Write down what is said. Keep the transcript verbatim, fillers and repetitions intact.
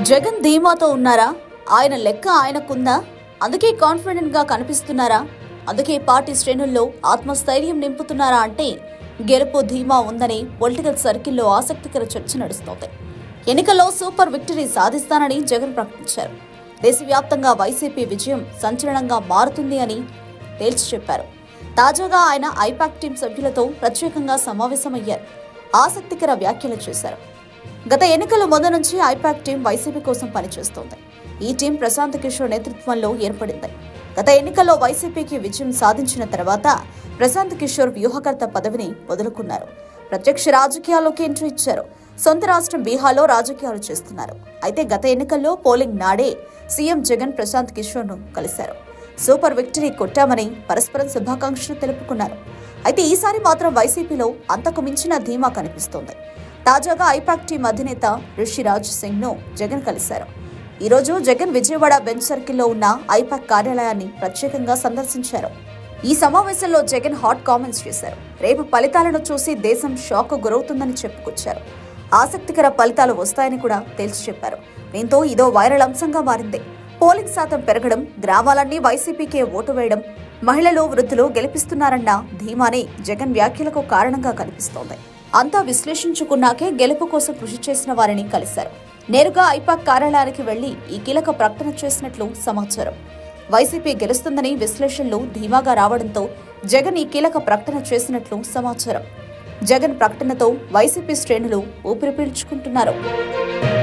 జగన్ ధీమాతో ఉన్నారా? ఆయన లెక్క ఆయనకుందా? అందుకే కాన్ఫిడెంట్ గా కనిపిస్తున్నారా? అందుకే పార్టీ శ్రేణుల్లో ఆత్మస్థైర్యం నింపుతున్నారా అంటే గెలుపు ధీమా ఉందని పొలిటికల్ సర్కిల్లో ఆసక్తికర చర్చ నడుస్తోంది. ఎన్నికల్లో సూపర్ విక్టరీ సాధిస్తానని జగన్ ప్రకటించారు. దేశవ్యాప్తంగా వైసీపీ విజయం సంచలనంగా మారుతుంది అని తేల్చి చెప్పారు. తాజాగా ఆయన ఐపాక్ టీం సభ్యులతో ప్రత్యేకంగా సమావేశమయ్యారు. ఆసక్తికర వ్యాఖ్యలు చేశారు. గత ఎన్నికల ముందు నుంచి ఐపాక్ టీం వైసీపీ కోసం పనిచేస్తోంది. ఈ టీం ప్రశాంత్ కిషోర్ నేతృత్వంలో ఏర్పడింది. గత ఎన్నికల్లో వైసీపీకి విజయం సాధించిన తర్వాత ప్రశాంత్ కిషోర్ వ్యూహకర్త పదవిని వదులుకున్నారు. ప్రత్యక్ష రాజకీయాల్లోకి ఎంట్రీ ఇచ్చారు. సొంత రాష్ట్రం బీహార్లో రాజకీయాలు చేస్తున్నారు. అయితే గత ఎన్నికల్లో పోలింగ్ నాడే సీఎం జగన్ ప్రశాంత్ కిషోర్ ను కలిశారు. సూపర్ విక్టరీ కొట్టామని పరస్పరం శుభాకాంక్షలు తెలుపుకున్నారు. అయితే ఈసారి మాత్రం వైసీపీలో అంతకు మించిన ధీమా కనిపిస్తోంది. తాజాగా ఐపాక్ టీం అధినేత రిషిరాజ్ సింగ్ ను జగన్ కలిశారు. ఈ రోజు జగన్ విజయవాడ బెంచ్ సర్కిల్లో ఉన్న ఐపాక్ కార్యాలయాన్ని ప్రత్యేకంగా సందర్శించారు. ఈ సమావేశంలో జగన్ హాట్ కామెంట్స్ చేశారు. రేపు ఫలితాలను చూసి దేశం షాక్ గురవుతుందని చెప్పుకొచ్చారు. ఆసక్తికర ఫలితాలు వస్తాయని కూడా తేల్చి చెప్పారు. దీంతో ఇదో వైరల్ అంశంగా మారింది. పోలింగ్ శాతం పెరగడం, గ్రామాలన్నీ వైసీపీకే ఓటు వేయడం, మహిళలు వృద్ధులు గెలిపిస్తున్నారన్న ధీమానే జగన్ వ్యాఖ్యలకు కారణంగా కనిపిస్తోంది. అంతా విశ్లేషించుకున్నాకే గెలుపు కోసం కృషి చేసిన వారిని కలిశారు. నేరుగా ఐపాక్ కార్యాలయానికి వెళ్లి ఈ కీలక ప్రకటన చేసినట్లు సమాచారం. వైసీపీ గెలుస్తుందని విశ్లేషణలు ధీమాగా రావడంతో జగన్ ఈ కీలక ప్రకటన చేసినట్లు సమాచారం. జగన్ ప్రకటనతో వైసీపీ శ్రేణులు ఊపిరి పీల్చుకుంటున్నారు.